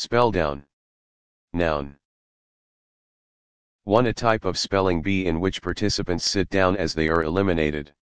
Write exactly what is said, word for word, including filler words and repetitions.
Spelldown. Noun. one. A type of spelling bee in which participants sit down as they are eliminated.